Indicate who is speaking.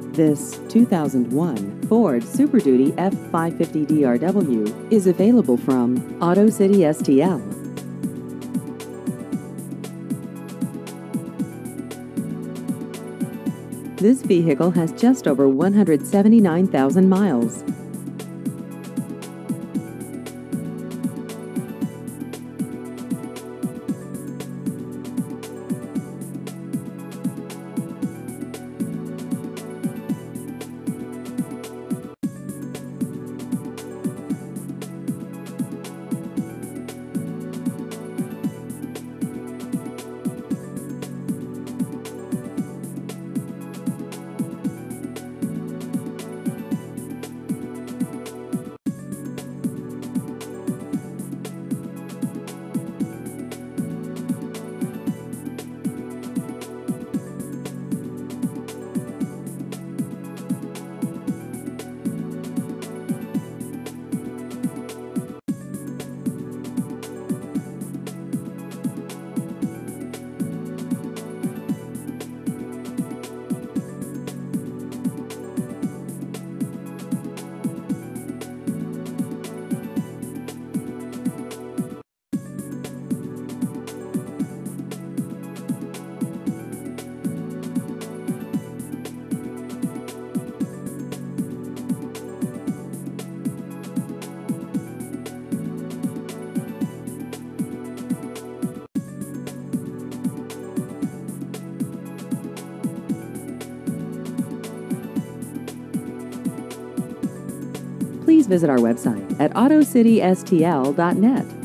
Speaker 1: This 2001 Ford Super Duty F550 DRW is available from Auto City STL. This vehicle has just over 179,000 miles. Please visit our website at autocitystl.net.